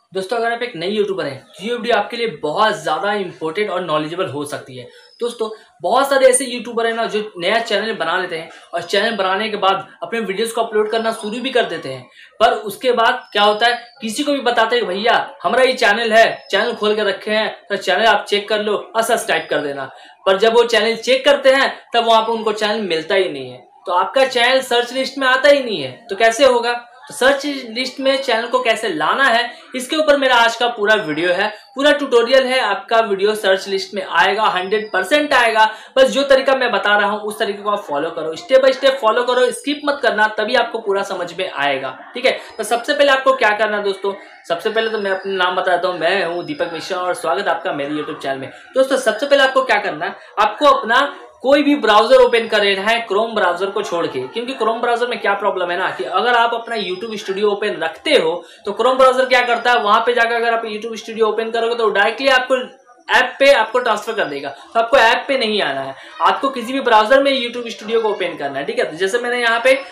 दोस्तों अगर आप एक नई यूट्यूबर हैं तो ये वीडियो आपके लिए बहुत ज़्यादा इंपॉर्टेंट और नॉलेजेबल हो सकती है। दोस्तों बहुत सारे ऐसे यूट्यूबर हैं ना जो नया चैनल बना लेते हैं और चैनल बनाने के बाद अपने वीडियोस को अपलोड करना शुरू भी कर देते हैं, पर उसके बाद क्या होता है, किसी को भी बताते हैं कि भैया हमारा ये चैनल है, चैनल खोल के रखे हैं तो चैनल आप चेक कर लो और सब्सक्राइब कर देना। पर जब वो चैनल चेक करते हैं तब वहां पर उनको चैनल मिलता ही नहीं है, तो आपका चैनल सर्च लिस्ट में आता ही नहीं है, तो कैसे होगा। तो सर्च लिस्ट में चैनल को कैसे लाना है, इसके ऊपर मेरा आज का पूरा वीडियो है, पूरा ट्यूटोरियल है। आपका वीडियो सर्च लिस्ट में आएगा, 100% आएगा। बस जो तरीका मैं बता रहा हूं उस तरीके को आप फॉलो करो, स्टेप बाय स्टेप फॉलो करो, स्किप मत करना, तभी आपको पूरा समझ में आएगा। ठीक है, तो सबसे पहले आपको क्या करना है दोस्तों, सबसे पहले तो मैं अपना नाम बताता हूँ, मैं हूँ दीपक मिश्रा और स्वागत आपका मेरे यूट्यूब चैनल में। दोस्तों सबसे पहले आपको क्या करना है, आपको अपना कोई भी ब्राउजर ओपन कर लेना है, क्रोम ब्राउजर को छोड़ के, क्योंकि क्रोम ब्राउजर में क्या प्रॉब्लम है ना कि अगर आप अपना YouTube स्टूडियो ओपन रखते हो तो क्रोम ब्राउजर क्या करता है, वहां पे जाकर अगर आप YouTube स्टूडियो ओपन करोगे तो डायरेक्टली आपको ऐप पे आपको ट्रांसफर कर देगा। तो आपको ऐप पे नहीं आना है, आपको किसी भी ब्राउजर में YouTube स्टूडियो को ओपन करना है। ठीक है, तो जैसे मैंने यहाँ पे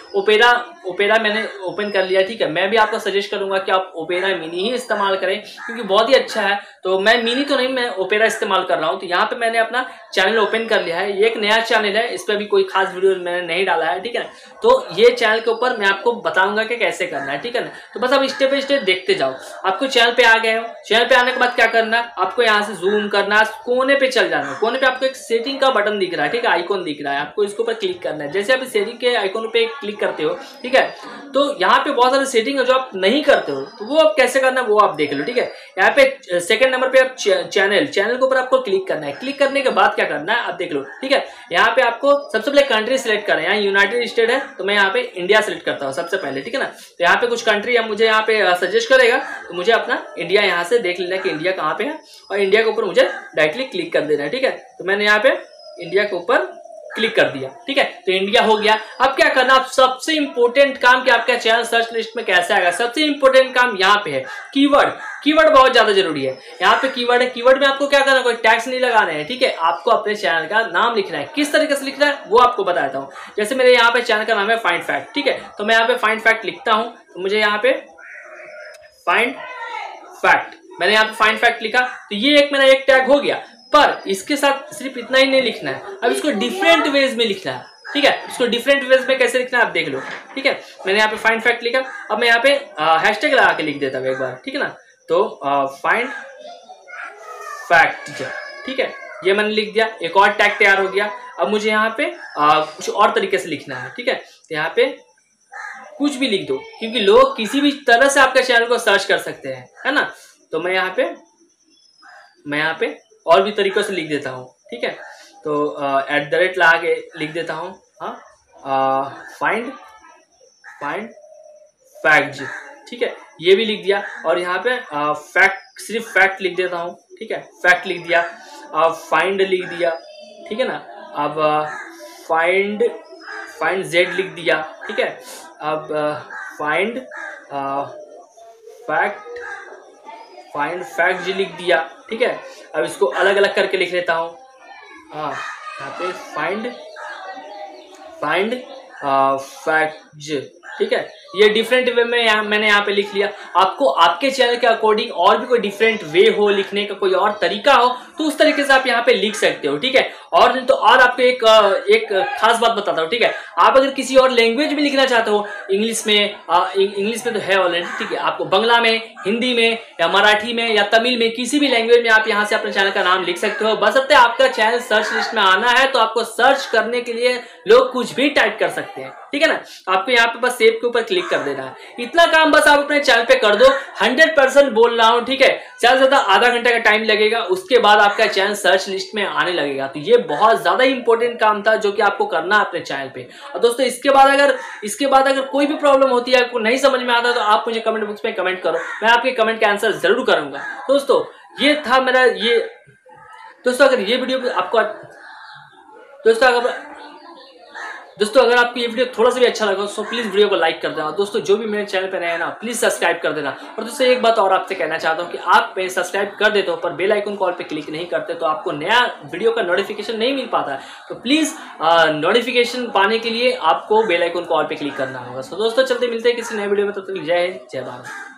ओपेरा मैंने ओपन कर लिया। ठीक है, मैं भी आपको सजेस्ट करूंगा कि आप ओपेरा मिनी ही इस्तेमाल करें क्योंकि बहुत ही अच्छा है। तो मैं मिनी तो नहीं, मैं ओपेरा इस्तेमाल कर रहा हूँ। तो यहाँ पे मैंने अपना चैनल ओपन कर लिया है, ये एक नया चैनल है, इस पर भी कोई खास वीडियो मैंने नहीं डाला है। ठीक है, तो ये चैनल के ऊपर मैं आपको बताऊंगा कि कैसे करना है। ठीक है ना, तो बस आप स्टेप बाय स्टेप देखते जाओ। आपको चैनल पे आ गए हो, चैनल पे आने के बाद क्या करना है, आपको यहाँ से जूम करना, कोने पे चल जाना है। कोने पे आपको एक सेटिंग का बटन दिख रहा है, ठीक है, आइकॉन दिख रहा है, आपको इसके ऊपर क्लिक करना है। जैसे आप सेटिंग के आइकॉन पे क्लिक करते हो, ठीक है, तो यहाँ पे बहुत सारे सेटिंग है जो आप नहीं करते हो, तो वो आप कैसे करना है वो आप देख लो। ठीक है, यहाँ पे सेकंड नंबर पे आप चैनल के ऊपर आपको क्लिक करना है। क्लिक करने के बाद क्या करना है आप देख लो। ठीक है, यहाँ पे आपको सबसे पहले कंट्री सिलेक्ट करना है। यहाँ यूनाइटेड स्टेट है तो मैं यहाँ पे इंडिया सिलेक्ट करता हूँ सबसे पहले। ठीक है ना, तो यहाँ पे कुछ कंट्री है मुझे यहाँ पे सजेस्ट करेगा, तो मुझे अपना इंडिया यहाँ से देख लेना कि इंडिया कहाँ पे है और इंडिया के ऊपर मुझे डायरेक्टली क्लिक कर देना है। ठीक है, तो मैंने यहाँ पे इंडिया के ऊपर क्लिक कर दिया। ठीक है, तो इंडिया हो गया। अब क्या करना, आप सबसे इंपॉर्टेंट काम कि आपका चैनल सर्च लिस्ट में कैसे आएगा, सबसे इंपॉर्टेंट काम यहाँ पे है कीवर्ड बहुत ज्यादा जरूरी है। यहाँ पे कीवर्ड है, कीवर्ड में आपको क्या करना है, कोई टैग्स नहीं लगाना है। ठीक है, आपको अपने चैनल का नाम लिखना है। किस तरीके से लिखना है वो आपको बताता हूँ। जैसे मेरे यहाँ पे चैनल का नाम है फाइंड फैक्ट। ठीक है, तो मैं यहाँ पे फाइंड फैक्ट लिखता हूँ, तो मुझे यहाँ पे फाइंड फैक्ट, मैंने यहाँ पे फाइंड फैक्ट लिखा, तो ये एक मेरा एक टैग हो गया। पर इसके साथ सिर्फ इतना ही नहीं लिखना है, अब इसको डिफरेंट वेज में लिखना है। ठीक है, इसको डिफरेंट वेज में कैसे लिखना है आप देख लो। ठीक है, मैंने यहाँ पे फाइंड फैक्ट लिखा, अब मैं यहाँ पे हैशटैग लगा के लिख देता हूँ एक बार। ठीक है ना, तो फाइंड फैक्ट, ठीक है, ये मैंने लिख दिया, एक और टैग तैयार हो गया। अब मुझे यहाँ पे कुछ और तरीके से लिखना है। ठीक है, तो यहाँ पे कुछ भी लिख दो क्योंकि लोग किसी भी तरह से आपके चैनल को सर्च कर सकते हैं, है ना। तो मैं यहाँ पे और भी तरीकों से लिख देता हूँ। ठीक है, तो @ लगा के लिख देता हूँ। हाँ, फाइंड फैक्ट, ठीक है, ये भी लिख दिया। और यहाँ पे फैक्ट, सिर्फ फैक्ट लिख देता हूँ। ठीक है, फैक्ट लिख दिया, फाइंड लिख दिया। ठीक है ना, अब फाइंड जेड लिख दिया। ठीक है, अब फाइंड फैक्ट जी लिख दिया। ठीक है, अब इसको अलग अलग करके लिख लेता हूँ। हाँ, यहाँ पे फाइंड फैक्ट। ठीक है, ये डिफरेंट वे में मैंने यहाँ पे लिख लिया। आपको आपके चैनल के अकॉर्डिंग और भी कोई डिफरेंट वे हो, लिखने का कोई और तरीका हो, तो उस तरीके से आप यहाँ पे लिख सकते हो। ठीक है, और नहीं तो और आपको एक खास बात बताता हूँ। ठीक है, आप अगर किसी और लैंग्वेज में लिखना चाहते हो, इंग्लिश में तो है ऑलरेडी। ठीक है, आपको बंगला में, हिंदी में या मराठी में या तमिल में, किसी भी लैंग्वेज में आप यहाँ से अपने चैनल का नाम लिख सकते हो। बशर्ते आपका चैनल सर्च लिस्ट में आना है, तो आपको सर्च करने के लिए लोग कुछ भी टाइप कर सकते हैं। ठीक है ना, आपको यहाँ पे बस सेव के ऊपर क्लिक कर देना है। इतना काम बस आप अपने चैनल पे कर दो, 100% बोल रहा हूँ। ठीक है, ज्यादा से ज्यादा आधा घंटे का टाइम लगेगा, उसके बाद आपका चैनल सर्च लिस्ट में आने लगेगा। तो ये बहुत ज्यादा इंपॉर्टेंट काम था जो कि आपको करना है अपने चैनल पे। और दोस्तों इसके बाद अगर कोई भी प्रॉब्लम होती है, आपको नहीं समझ में आता, तो आप मुझे कमेंट बॉक्स में कमेंट करो, मैं आपके कमेंट का आंसर जरूर करूंगा। दोस्तों ये था मेरा अगर ये वीडियो आपको दोस्तों अगर आपको ये वीडियो थोड़ा सा भी अच्छा लगा तो प्लीज वीडियो को लाइक कर देना। दोस्तों जो भी मेरे चैनल पे नए हैं ना, प्लीज सब्सक्राइब कर देना। और दोस्तों एक बात और आपसे कहना चाहता हूँ कि आप सब्सक्राइब कर देते हो पर बेल आइकन कॉल पे क्लिक नहीं करते, तो आपको नया वीडियो का नोटिफिकेशन नहीं मिल पाता है। तो प्लीज नोटिफिकेशन पाने के लिए आपको बेल आइकन कॉल पे क्लिक करना होगा। तो दोस्तों चलते मिलते हैं किसी नए वीडियो में, तब तक जय हिंद, जय भारत।